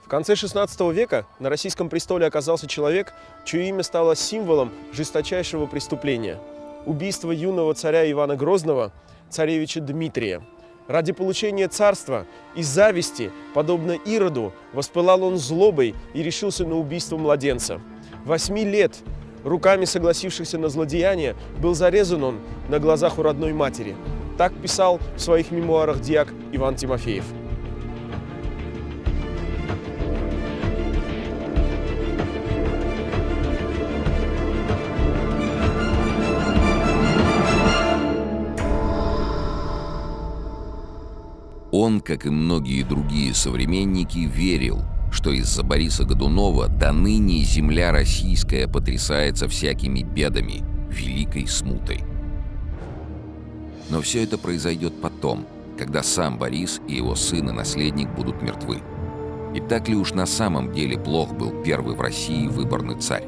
конце XVI века на российском престоле оказался человек, чье имя стало символом жесточайшего преступления – убийство юного царя Ивана Грозного, царевича Дмитрия. Ради получения царства из зависти, подобно Ироду, воспылал он злобой и решился на убийство младенца. 8 лет, руками согласившихся на злодеяние, был зарезан он на глазах у родной матери. Так писал в своих мемуарах дьяк Иван Тимофеев. Он, как и многие другие современники, верил, что из-за Бориса Годунова до ныне земля российская потрясается всякими бедами, великой смутой. Но все это произойдет потом, когда сам Борис и его сын и наследник будут мертвы. И так ли уж на самом деле плох был первый в России выборный царь?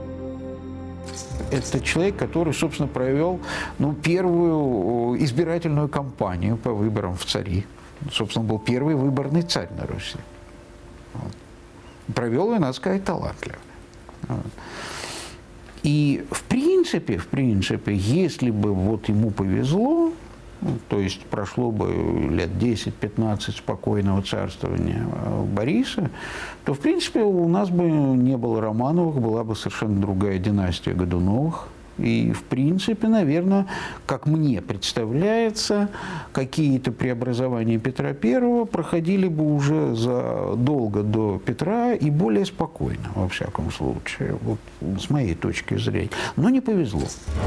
Это человек, который, собственно, провел первую избирательную кампанию по выборам в цари. Собственно, был первый выборный царь на Руси. Провел ее, надо сказать, талантливо. И в принципе, если бы вот ему повезло, то есть прошло бы лет 10-15 спокойного царствования Бориса, то, в принципе, у нас бы не было Романовых, была бы совершенно другая династия Годуновых. И, в принципе, наверное, как мне представляется, какие-то преобразования Петра I проходили бы уже задолго до Петра и более спокойно, во всяком случае, вот с моей точки зрения. Но не повезло.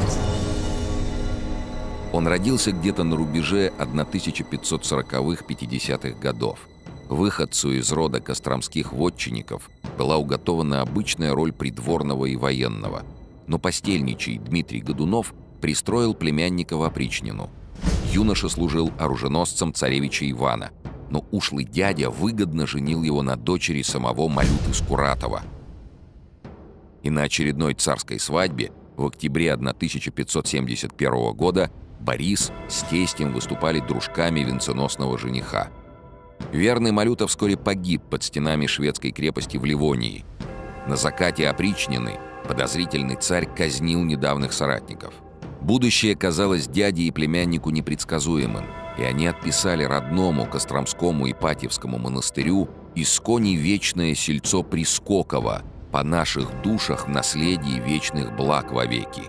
Он родился где-то на рубеже 1540-50-х годов. Выходцу из рода костромских вотчинников была уготована обычная роль придворного и военного. Но постельничий Дмитрий Годунов пристроил племянника в опричнину. Юноша служил оруженосцем царевича Ивана, но ушлый дядя выгодно женил его на дочери самого Малюты Скуратова. И на очередной царской свадьбе в октябре 1571 года Борис с тестем выступали дружками венценосного жениха. Верный Малюта вскоре погиб под стенами шведской крепости в Ливонии. На закате опричнины подозрительный царь казнил недавних соратников. Будущее казалось дяде и племяннику непредсказуемым, и они отписали родному Костромскому Ипатьевскому монастырю «Искони вечное сельцо Прискокова, по наших душах в наследии вечных благ вовеки».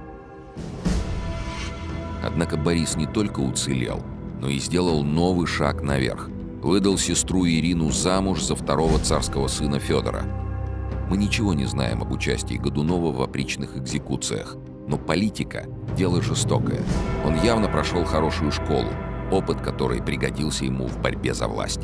Однако Борис не только уцелел, но и сделал новый шаг наверх. Выдал сестру Ирину замуж за второго царского сына Федора. Мы ничего не знаем об участии Годунова в опричных экзекуциях, но политика – дело жестокое. Он явно прошел хорошую школу, опыт которой пригодился ему в борьбе за власть.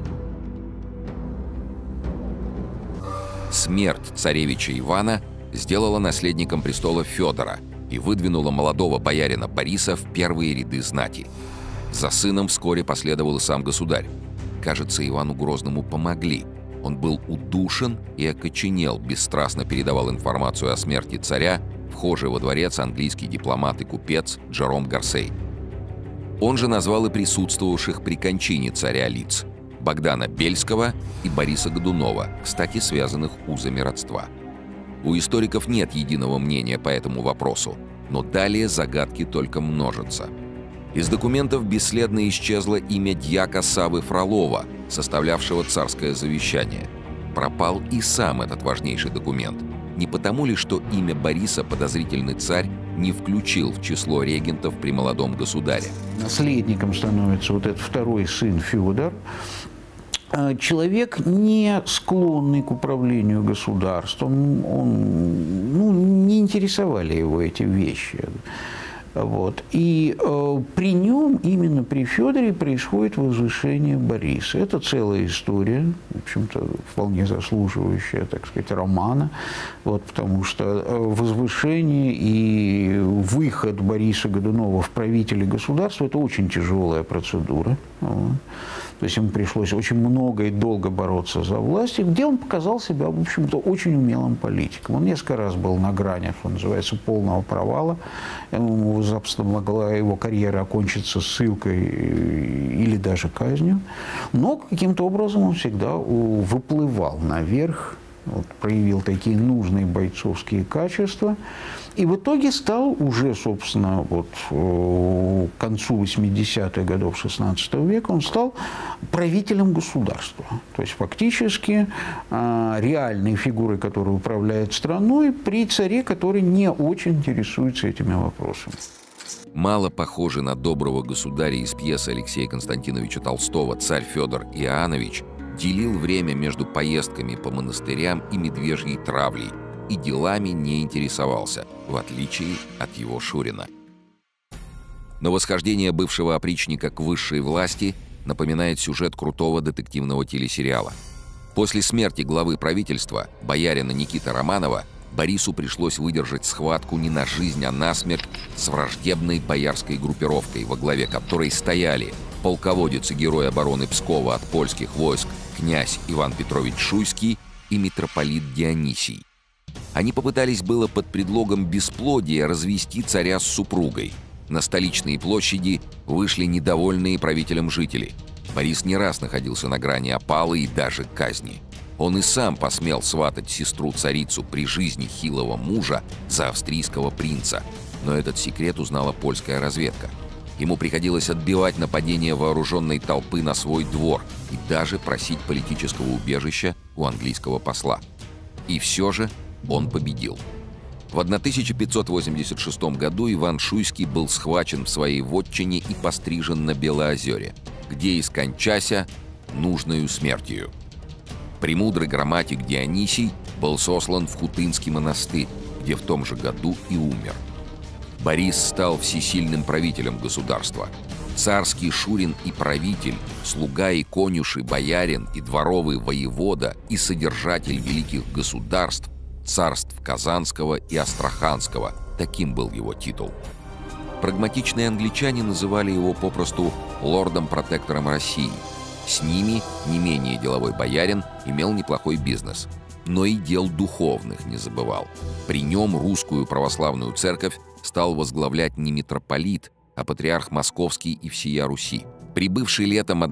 Смерть царевича Ивана сделала наследником престола Федора и выдвинула молодого боярина Бориса в первые ряды знати. За сыном вскоре последовал и сам государь. Кажется, Ивану Грозному помогли. Он был удушен и окоченел, бесстрастно передавал информацию о смерти царя вхожий во дворец английский дипломат и купец Джером Гарсей. Он же назвал и присутствовавших при кончине царя лиц – Богдана Бельского и Бориса Годунова, кстати, связанных узами родства. У историков нет единого мнения по этому вопросу, но далее загадки только множатся. Из документов бесследно исчезло имя дьяка Савы Фролова, составлявшего царское завещание. Пропал и сам этот важнейший документ. Не потому ли, что имя Бориса подозрительный царь не включил в число регентов при молодом государе? Наследником становится вот этот второй сын Федор. Человек, не склонный к управлению государством, не интересовали его эти вещи. Вот. И при нем, именно при Федоре, происходит возвышение Бориса. Это целая история, в общем-то, вполне заслуживающая, так сказать, романа, вот, потому что возвышение и выход Бориса Годунова в правители государства – это очень тяжелая процедура. Вот. То есть ему пришлось очень много и долго бороться за власть, и где он показал себя, в общем-то, очень умелым политиком. Он несколько раз был на грани, что называется, полного провала. Запросто могла его карьера окончиться ссылкой или даже казнью. Но каким-то образом он всегда выплывал наверх, вот, проявил такие нужные бойцовские качества. И в итоге стал уже, собственно, вот, к концу 80-х годов 16 века он стал правителем государства. То есть фактически реальной фигурой, которая управляет страной, при царе, который не очень интересуется этими вопросами. Мало похожий на доброго государя из пьесы Алексея Константиновича Толстого «Царь Федор Иоаннович» делил время между поездками по монастырям и медвежьей травлей, и делами не интересовался, в отличие от его Шурина. Но восхождение бывшего опричника к высшей власти напоминает сюжет крутого детективного телесериала. После смерти главы правительства, боярина Никиты Романова, Борису пришлось выдержать схватку не на жизнь, а на смерть с враждебной боярской группировкой, во главе которой стояли полководец и герой обороны Пскова от польских войск князь Иван Петрович Шуйский и митрополит Дионисий. Они попытались было под предлогом бесплодия развести царя с супругой. На столичные площади вышли недовольные правителем жители. Борис не раз находился на грани опалы и даже казни. Он и сам посмел сватать сестру-царицу при жизни хилого мужа за австрийского принца. Но этот секрет узнала польская разведка. Ему приходилось отбивать нападение вооруженной толпы на свой двор и даже просить политического убежища у английского посла. И все же он победил. В 1586 году Иван Шуйский был схвачен в своей вотчине и пострижен на Белоозере, где и скончася нужною смертью. Премудрый грамматик Дионисий был сослан в Хутынский монастырь, где в том же году и умер. Борис стал всесильным правителем государства. Царский шурин и правитель, слуга и конюший, боярин и дворовый воевода и содержатель великих государств, царств Казанского и Астраханского. Таким был его титул. Прагматичные англичане называли его попросту лордом-протектором России. С ними не менее деловой боярин имел неплохой бизнес. Но и дел духовных не забывал. При нем русскую православную церковь стал возглавлять не митрополит, а патриарх Московский и всея Руси. Прибывший летом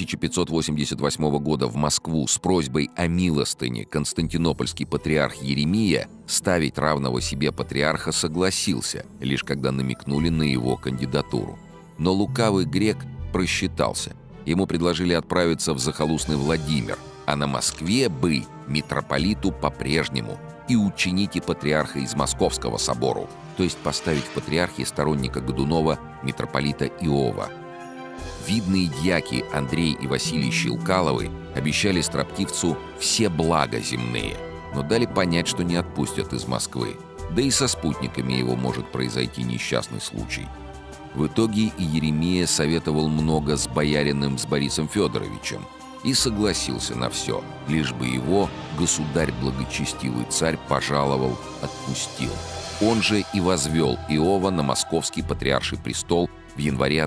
1588 года в Москву с просьбой о милостыне константинопольский патриарх Еремия ставить равного себе патриарха согласился, лишь когда намекнули на его кандидатуру. Но лукавый грек просчитался. Ему предложили отправиться в захолустный Владимир, а на Москве бы митрополиту по-прежнему и учените патриарха из Московского собору, то есть поставить в патриархе сторонника Годунова митрополита Иова. Видные дьяки Андрей и Василий Щелкаловы обещали строптивцу все блага земные, но дали понять, что не отпустят из Москвы. Да и со спутниками его может произойти несчастный случай. В итоге и Еремия советовал много с боярином с Борисом Федоровичем и согласился на все, лишь бы его государь-благочестивый царь пожаловал, отпустил. Он же и возвел Иова на московский патриарший престол в январе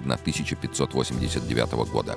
1589 года.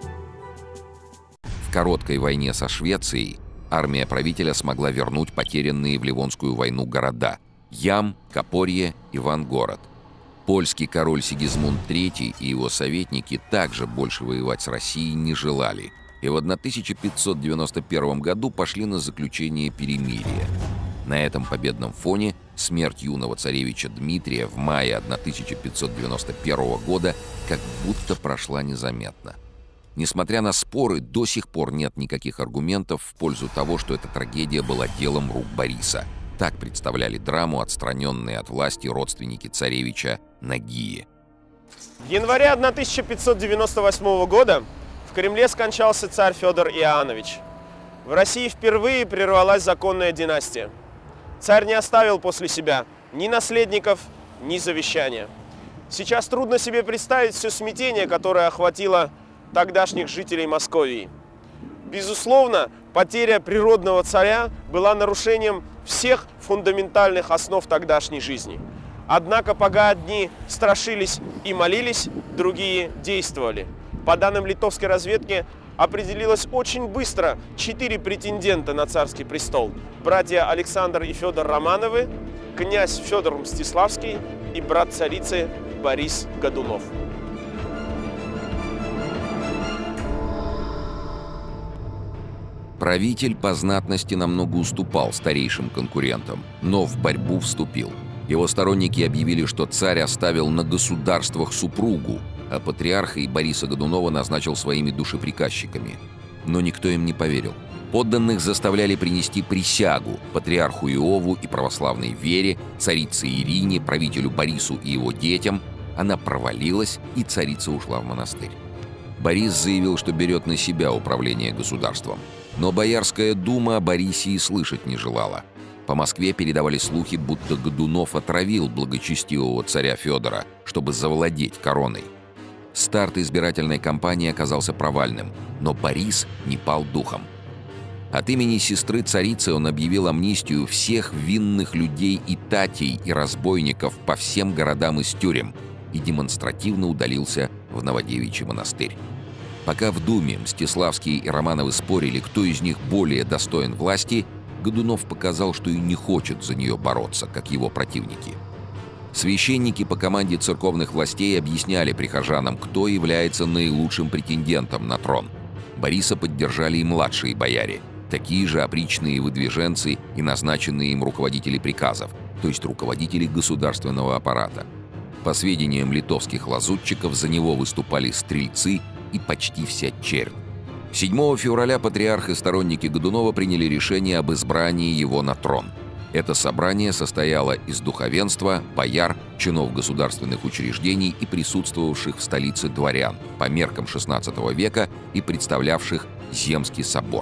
В короткой войне со Швецией армия правителя смогла вернуть потерянные в Ливонскую войну города Ям, Копорье, Ивангород. Польский король Сигизмунд III и его советники также больше воевать с Россией не желали, и в 1591 году пошли на заключение перемирия. На этом победном фоне смерть юного царевича Дмитрия в мае 1591 года как будто прошла незаметно. Несмотря на споры, до сих пор нет никаких аргументов в пользу того, что эта трагедия была делом рук Бориса. Так представляли драму отстраненные от власти родственники царевича Нагии. В январе 1598 года в Кремле скончался царь Федор Иоаннович. В России впервые прервалась законная династия. Царь не оставил после себя ни наследников, ни завещания. Сейчас трудно себе представить все смятение, которое охватило тогдашних жителей Московии. Безусловно, потеря природного царя была нарушением всех фундаментальных основ тогдашней жизни. Однако пока одни страшились и молились, другие действовали. По данным литовской разведки, определилось очень быстро 4 претендента на царский престол. Братья Александр и Федор Романовы, князь Федор Мстиславский и брат царицы Борис Годунов. Правитель по знатности намного уступал старейшим конкурентам, но в борьбу вступил. Его сторонники объявили, что царь оставил на государствах супругу, а патриарха и Бориса Годунова назначил своими душеприказчиками. Но никто им не поверил. Подданных заставляли принести присягу патриарху Иову и православной вере, царице Ирине, правителю Борису и его детям. Она провалилась, и царица ушла в монастырь. Борис заявил, что берет на себя управление государством. Но Боярская дума о Борисе и слышать не желала. По Москве передавали слухи, будто Годунов отравил благочестивого царя Федора, чтобы завладеть короной. Старт избирательной кампании оказался провальным, но Борис не пал духом. От имени сестры царицы он объявил амнистию всех винных людей и татей, и разбойников по всем городам и тюрем и демонстративно удалился в Новодевичий монастырь. Пока в Думе Мстиславские и Романовы спорили, кто из них более достоин власти, Годунов показал, что и не хочет за нее бороться, как его противники. Священники по команде церковных властей объясняли прихожанам, кто является наилучшим претендентом на трон. Бориса поддержали и младшие бояре, такие же опричные выдвиженцы и назначенные им руководители приказов, то есть руководители государственного аппарата. По сведениям литовских лазутчиков, за него выступали стрельцы и почти вся чернь. 7 февраля патриарх и сторонники Годунова приняли решение об избрании его на трон. Это собрание состояло из духовенства, бояр, чинов государственных учреждений и присутствовавших в столице дворян, по меркам XVI века и представлявших Земский собор.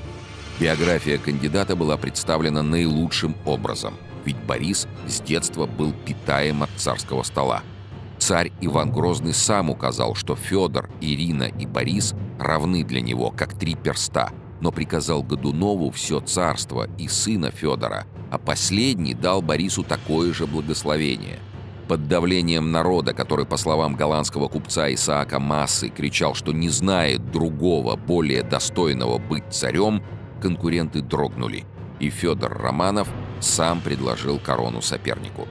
Биография кандидата была представлена наилучшим образом, ведь Борис с детства был питаем от царского стола. Царь Иван Грозный сам указал, что Федор, Ирина и Борис равны для него, как 3 перста, но приказал Годунову все царство и сына Федора, а последний дал Борису такое же благословение. Под давлением народа, который, по словам голландского купца Исаака Массы, кричал, что не знает другого, более достойного быть царем, конкуренты дрогнули, и Федор Романов сам предложил корону сопернику.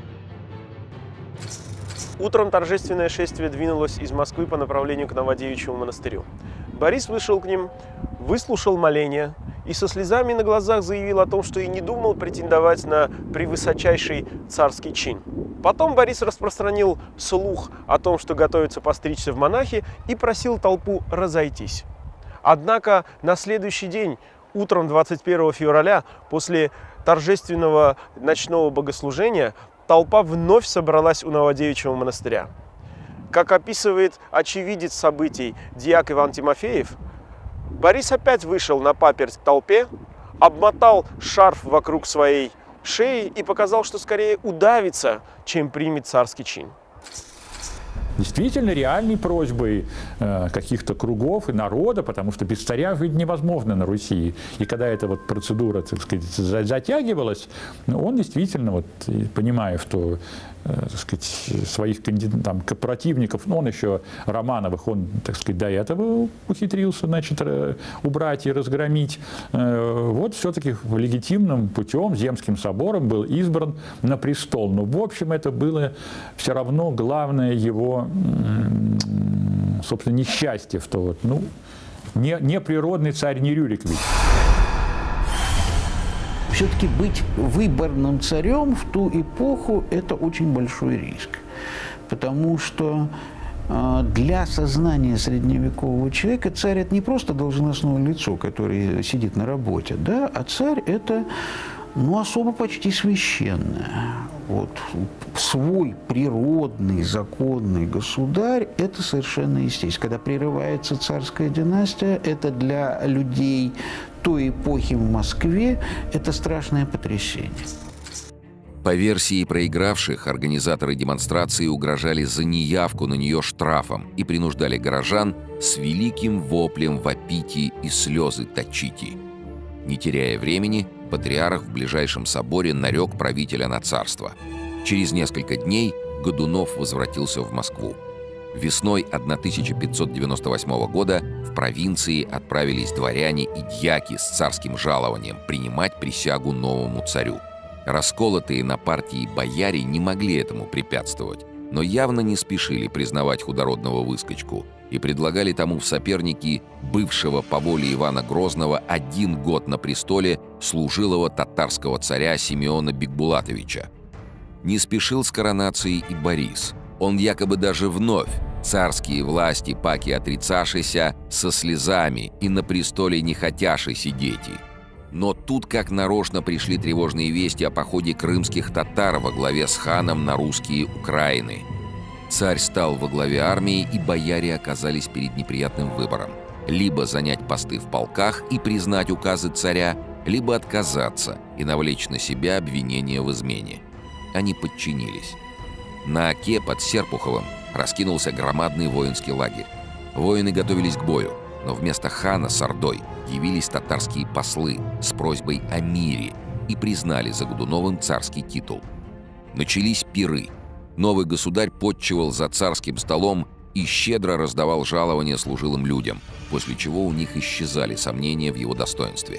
Утром торжественное шествие двинулось из Москвы по направлению к Новодевичьему монастырю. Борис вышел к ним, выслушал моления и со слезами на глазах заявил о том, что и не думал претендовать на превысочайший царский чин. Потом Борис распространил слух о том, что готовится постричься в монахи, и просил толпу разойтись. Однако на следующий день, утром 21 февраля, после торжественного ночного богослужения, толпа вновь собралась у Новодевичьего монастыря. Как описывает очевидец событий дьяк Иван Тимофеев, Борис опять вышел на паперть к толпе, обмотал шарф вокруг своей шеи и показал, что скорее удавится, чем примет царский чин. Действительно реальной просьбой каких-то кругов и народа, потому что без царя жить невозможно на Руси. И когда эта вот процедура, так сказать, затягивалась, он действительно, вот, понимая, что так сказать, своих там, противников, он еще Романовых, он, так сказать, до этого ухитрился, значит, убрать и разгромить. Вот все-таки легитимным путем, Земским собором был избран на престол. Но, в общем, это было все равно главное его, собственно, несчастье, что вот, ну, не природный царь, не Рюрикович. Все-таки быть выборным царем в ту эпоху – это очень большой риск. Потому что для сознания средневекового человека царь – это не просто должностное лицо, которое сидит на работе, да? А царь – это, ну, особо почти священное. Вот. Свой природный, законный государь – это совершенно естественно. Когда прерывается царская династия, это для людей той эпохи в Москве это страшное потрясение. По версии проигравших, организаторы демонстрации угрожали за неявку на нее штрафом и принуждали горожан с великим воплем вопите и слезы точите. Не теряя времени, патриарх в ближайшем соборе нарек правителя на царство. Через несколько дней Годунов возвратился в Москву. Весной 1598 года в провинции отправились дворяне и дьяки с царским жалованием принимать присягу новому царю. Расколотые на партии бояре не могли этому препятствовать, но явно не спешили признавать худородного выскочку и предлагали тому в соперники бывшего по воле Ивана Грозного 1 год на престоле служилого татарского царя Симеона Бикбулатовича. Не спешил с коронацией и Борис. Он якобы даже вновь царские власти паки отрицашися со слезами и на престоле не хотяши сидеть. Но тут как нарочно пришли тревожные вести о походе крымских татар во главе с ханом на русские Украины. Царь стал во главе армии, и бояре оказались перед неприятным выбором. Либо занять посты в полках и признать указы царя, либо отказаться и навлечь на себя обвинение в измене. Они подчинились. На Оке под Серпуховым раскинулся громадный воинский лагерь. Воины готовились к бою, но вместо хана с ордой явились татарские послы с просьбой о мире и признали за Годуновым царский титул. Начались пиры. Новый государь подчивал за царским столом и щедро раздавал жалования служилым людям, после чего у них исчезали сомнения в его достоинстве.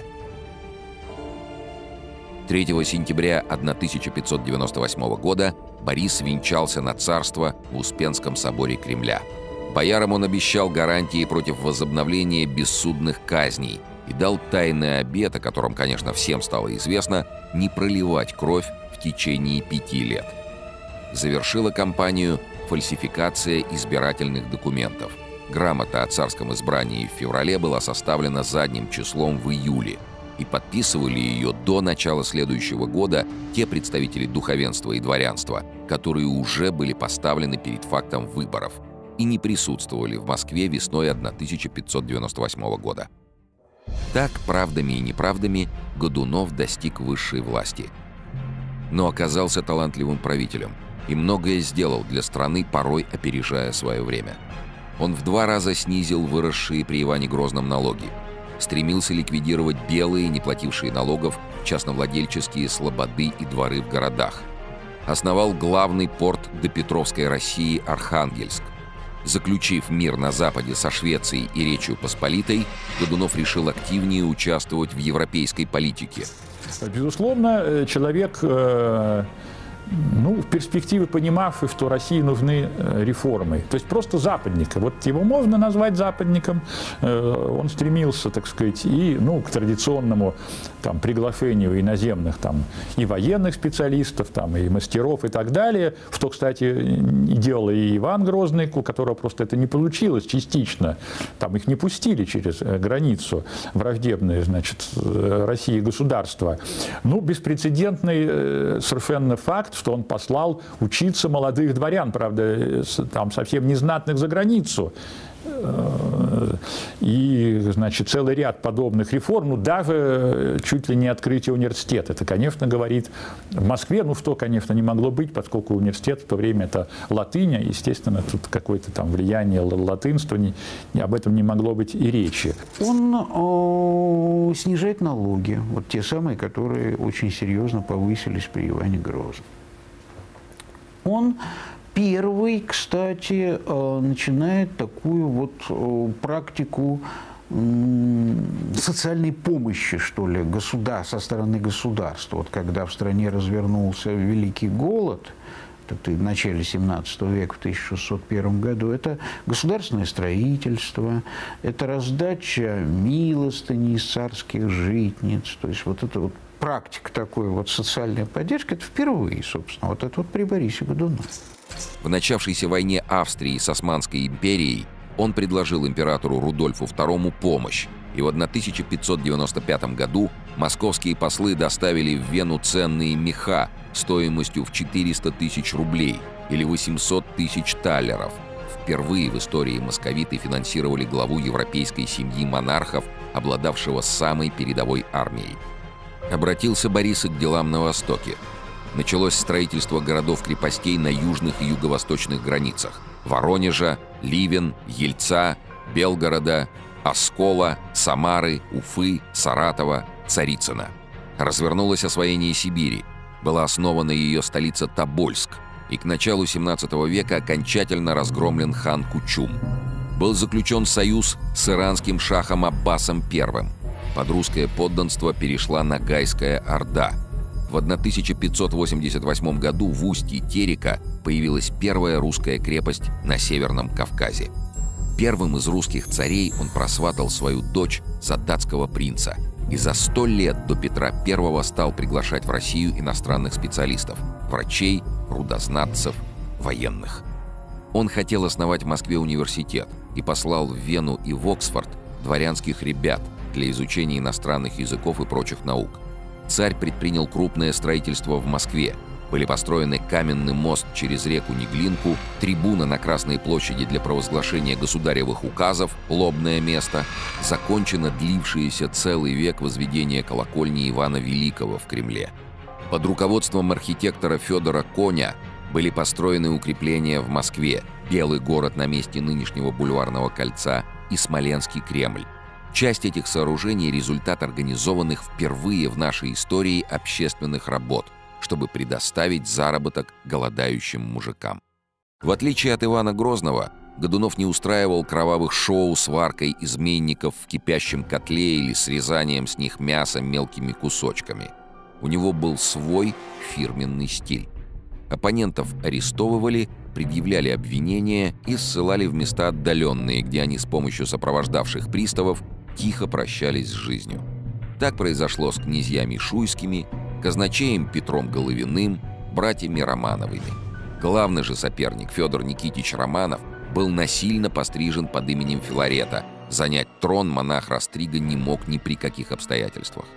3 сентября 1598 года Борис венчался на царство в Успенском соборе Кремля. Боярам он обещал гарантии против возобновления бессудных казней и дал тайный обет, о котором, конечно, всем стало известно, не проливать кровь в течение 5 лет. Завершила кампанию фальсификация избирательных документов. Грамота о царском избрании в феврале была составлена задним числом в июле, и подписывали ее до начала следующего года те представители духовенства и дворянства, которые уже были поставлены перед фактом выборов и не присутствовали в Москве весной 1598 года. Так, правдами и неправдами, Годунов достиг высшей власти. Но оказался талантливым правителем и многое сделал для страны, порой опережая свое время. Он в 2 раза снизил выросшие при Иване Грозном налоги, стремился ликвидировать белые, не платившие налогов, частновладельческие слободы и дворы в городах. Основал главный порт допетровской России Архангельск. Заключив мир на Западе со Швецией и Речью Посполитой, Годунов решил активнее участвовать в европейской политике. Безусловно, человек, в перспективе понимавший, что России нужны реформы. То есть просто западник. Вот его можно назвать западником. Он стремился, так сказать, и к традиционному приглашению иноземных и военных специалистов, и мастеров и так далее, что, кстати, делал и Иван Грозный, у которого просто это не получилось частично. Их не пустили через границу враждебное, России государство. Беспрецедентный совершенно факт, что он послал учиться молодых дворян, правда, совсем незнатных, за границу. И, целый ряд подобных реформ, даже чуть ли не открытие университета. Это, конечно, говорит в Москве, что, конечно, не могло быть, поскольку университет в то время это латынь, естественно, тут какое-то влияние латынства, об этом не могло быть и речи. Он снижает налоги, вот те самые, которые очень серьезно повысились при Иване Грозном. Он первый, кстати, начинает такую практику социальной помощи, что ли, со стороны государства. Вот когда в стране развернулся Великий голод, это в начале 17 века, в 1601 году, это государственное строительство, это раздача милостыни из царских житниц, то есть эта практика такой социальной поддержки, это впервые, собственно, это при Борисе Годунове. В начавшейся войне Австрии с Османской империей он предложил императору Рудольфу II помощь, и в 1595 году московские послы доставили в Вену ценные меха стоимостью в 400 тысяч рублей или 800 тысяч таллеров. Впервые в истории московиты финансировали главу европейской семьи монархов, обладавшего самой передовой армией. Обратился Борис и к делам на Востоке. Началось строительство городов-крепостей на южных и юго-восточных границах – Воронежа, Ливен, Ельца, Белгорода, Оскола, Самары, Уфы, Саратова, Царицына. Развернулось освоение Сибири. Была основана ее столица Тобольск. и к началу 17 века окончательно разгромлен хан Кучум. Был заключен союз с иранским шахом Аббасом I. Под русское подданство перешла Ногайская Орда. В 1588 году в устье Терека появилась первая русская крепость на Северном Кавказе. Первым из русских царей он просватал свою дочь за датского принца и за 100 лет до Петра I стал приглашать в Россию иностранных специалистов – врачей, рудознатцев, военных. Он хотел основать в Москве университет и послал в Вену и в Оксфорд дворянских ребят для изучения иностранных языков и прочих наук. Царь предпринял крупное строительство в Москве. Были построены каменный мост через реку Неглинку, трибуна на Красной площади для провозглашения государевых указов, лобное место, закончено длившееся целый век возведение колокольни Ивана Великого в Кремле. Под руководством архитектора Федора Коня были построены укрепления в Москве, Белый город на месте нынешнего Бульварного кольца и Смоленский Кремль. Часть этих сооружений – результат организованных впервые в нашей истории общественных работ, чтобы предоставить заработок голодающим мужикам. В отличие от Ивана Грозного, Годунов не устраивал кровавых шоу с варкой изменников в кипящем котле или срезанием с них мяса мелкими кусочками. У него был свой фирменный стиль. Оппонентов арестовывали, предъявляли обвинения и ссылали в места отдаленные, где они с помощью сопровождавших приставов тихо прощались с жизнью. Так произошло с князьями Шуйскими, казначеем Петром Головиным, братьями Романовыми. Главный же соперник Федор Никитич Романов был насильно пострижен под именем Филарета. Занять трон монах Растрига не мог ни при каких обстоятельствах.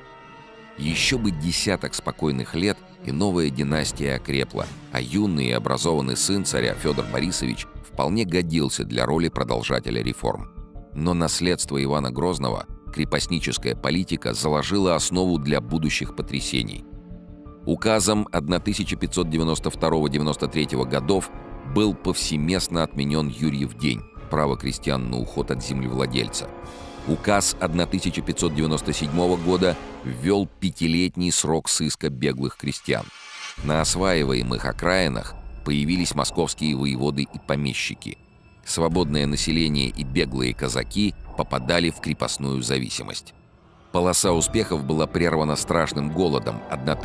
Еще бы десяток спокойных лет, и новая династия окрепла, а юный и образованный сын царя Федор Борисович вполне годился для роли продолжателя реформ. Но наследство Ивана Грозного, крепостническая политика, заложила основу для будущих потрясений. Указом 1592-93 годов был повсеместно отменен Юрьев день, право крестьян на уход от землевладельца. Указ 1597 года ввел 5-летний срок сыска беглых крестьян. На осваиваемых окраинах появились московские воеводы и помещики. Свободное население и беглые казаки попадали в крепостную зависимость. Полоса успехов была прервана страшным голодом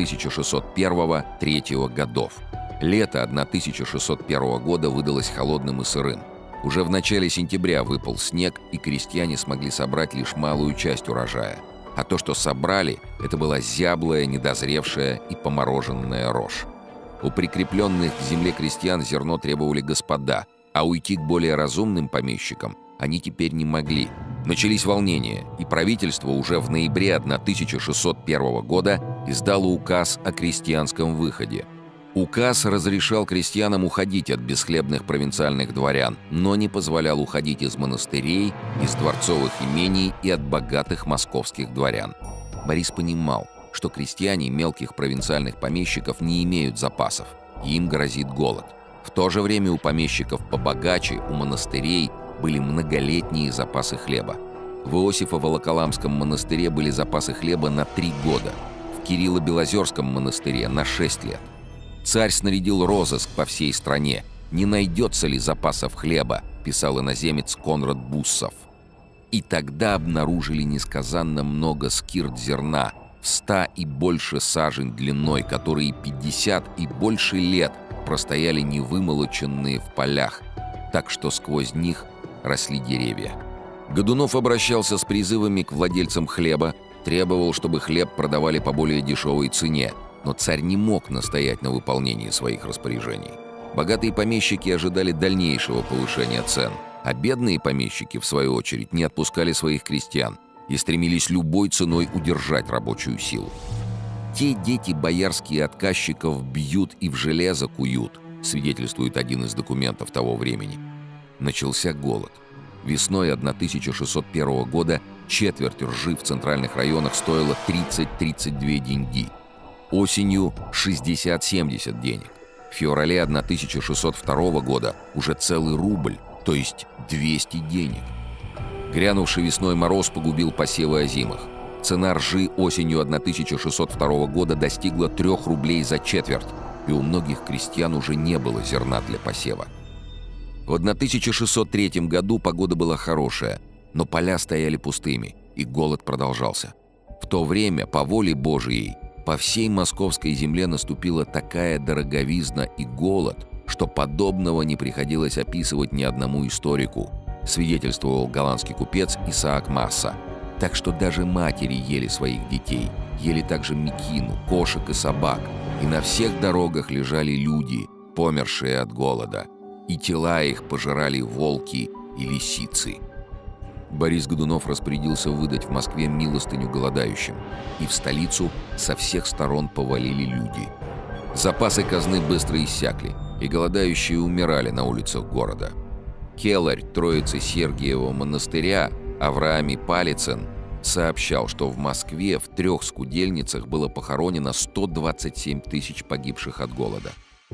1601-3 годов. Лето 1601 года выдалось холодным и сырым. Уже в начале сентября выпал снег, и крестьяне смогли собрать лишь малую часть урожая. А то, что собрали, это была зяблая, недозревшая и помороженная рожь. У прикрепленных к земле крестьян зерно требовали господа, а уйти к более разумным помещикам они теперь не могли. Начались волнения, и правительство уже в ноябре 1601 года издало указ о крестьянском выходе. Указ разрешал крестьянам уходить от бесхлебных провинциальных дворян, но не позволял уходить из монастырей, из дворцовых имений и от богатых московских дворян. Борис понимал, что крестьяне мелких провинциальных помещиков не имеют запасов, и им грозит голод. В то же время у помещиков побогаче, у монастырей были многолетние запасы хлеба. В Иосифо-Волоколамском монастыре были запасы хлеба на 3 года, в Кирилло-Белозерском монастыре на 6 лет. Царь снарядил розыск по всей стране. «Не найдется ли запасов хлеба?» – писал иноземец Конрад Буссов. И тогда обнаружили несказанно много скирд зерна, в 100 и больше сажень длиной, которые 50 и больше лет простояли невымолоченные в полях, так что сквозь них росли деревья. Годунов обращался с призывами к владельцам хлеба, требовал, чтобы хлеб продавали по более дешевой цене, но царь не мог настоять на выполнении своих распоряжений. Богатые помещики ожидали дальнейшего повышения цен, а бедные помещики, в свою очередь, не отпускали своих крестьян и стремились любой ценой удержать рабочую силу. «Те дети боярские отказчиков бьют и в железо куют», свидетельствует один из документов того времени. Начался голод. Весной 1601 года четверть ржи в центральных районах стоила 30-32 деньги. Осенью 60-70 денег. В феврале 1602 года уже целый рубль, то есть 200 денег. Грянувший весной мороз погубил посевы озимых. Цена ржи осенью 1602 года достигла 3 рублей за четверть, и у многих крестьян уже не было зерна для посева. В 1603 году погода была хорошая, но поля стояли пустыми, и голод продолжался. В то время, по воле Божией, по всей московской земле наступила такая дороговизна и голод, что подобного не приходилось описывать ни одному историку, свидетельствовал голландский купец Исаак Масса. Так что даже матери ели своих детей, ели также мекину, кошек и собак, и на всех дорогах лежали люди, помершие от голода, и тела их пожирали волки и лисицы. Борис Годунов распорядился выдать в Москве милостыню голодающим, и в столицу со всех сторон повалили люди. Запасы казны быстро иссякли, и голодающие умирали на улицах города. Келарь Троицы Сергиева монастыря Авраамий Палицын сообщал, что в Москве в 3 скудельницах было похоронено 127 тысяч погибших от голода.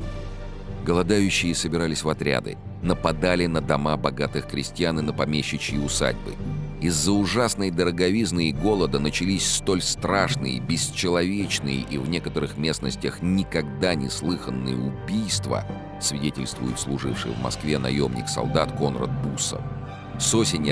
Голодающие собирались в отряды, нападали на дома богатых крестьян и на помещичьи усадьбы. Из-за ужасной дороговизны и голода начались столь страшные, бесчеловечные и в некоторых местностях никогда не слыханные убийства, свидетельствует служивший в Москве наемник-солдат Конрад Буссов. С осени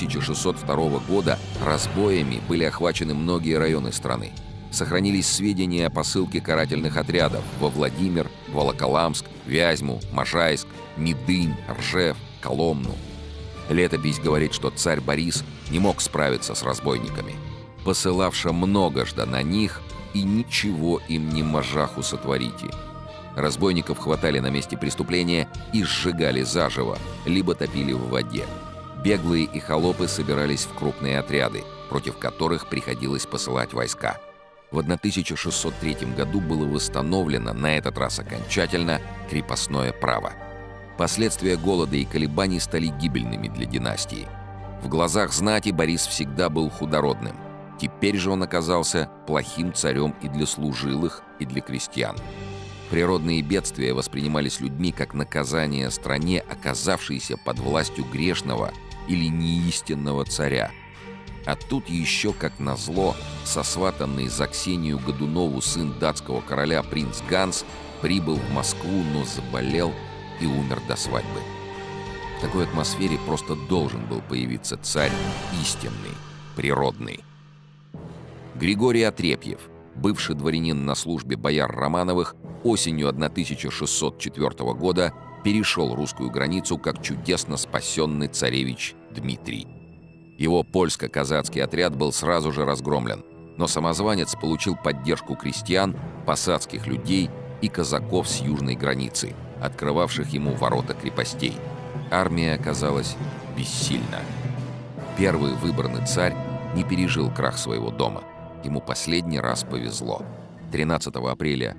1602 года разбоями были охвачены многие районы страны. Сохранились сведения о посылке карательных отрядов во Владимир, Волоколамск, Вязьму, Можайск, Медынь, Ржев, Коломну. Летопись говорит, что царь Борис не мог справиться с разбойниками. Посылавша многожда на них, и ничего им не можаху сотворите. Разбойников хватали на месте преступления и сжигали заживо, либо топили в воде. Беглые и холопы собирались в крупные отряды, против которых приходилось посылать войска. В 1603 году было восстановлено, на этот раз окончательно, крепостное право. Последствия голода и колебаний стали гибельными для династии. В глазах знати Борис всегда был худородным. Теперь же он оказался плохим царем и для служилых, и для крестьян. Природные бедствия воспринимались людьми как наказание стране, оказавшейся под властью грешного или неистинного царя. А тут еще, как назло, сосватанный за Ксению Годунову сын датского короля принц Ганс прибыл в Москву, но заболел и умер до свадьбы. В такой атмосфере просто должен был появиться царь истинный, природный. Григорий Отрепьев, бывший дворянин на службе бояр Романовых, осенью 1604 года перешел русскую границу как чудесно спасенный царевич Дмитрий. Его польско-казацкий отряд был сразу же разгромлен, но самозванец получил поддержку крестьян, посадских людей и казаков с южной границы, открывавших ему ворота крепостей. Армия оказалась бессильна. Первый выбранный царь не пережил крах своего дома. Ему последний раз повезло. 13 апреля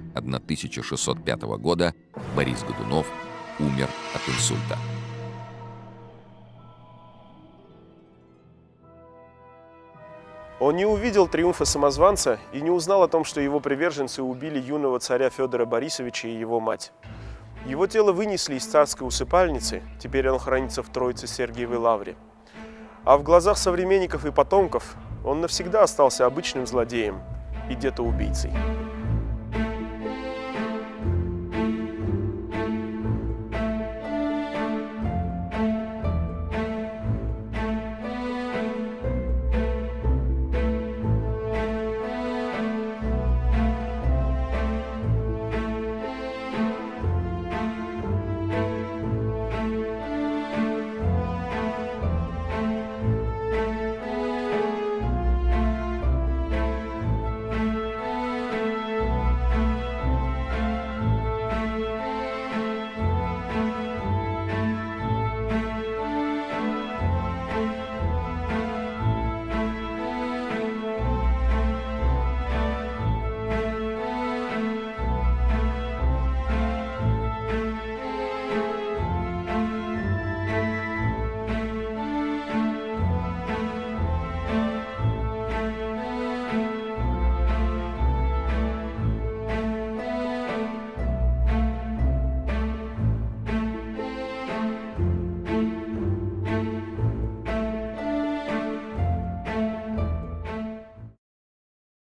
1605 года Борис Годунов умер от инсульта. Он не увидел триумфа самозванца и не узнал о том, что его приверженцы убили юного царя Федора Борисовича и его мать. Его тело вынесли из царской усыпальницы, теперь он хранится в Троице Сергиевой лавре. А в глазах современников и потомков он навсегда остался обычным злодеем и где-то убийцей.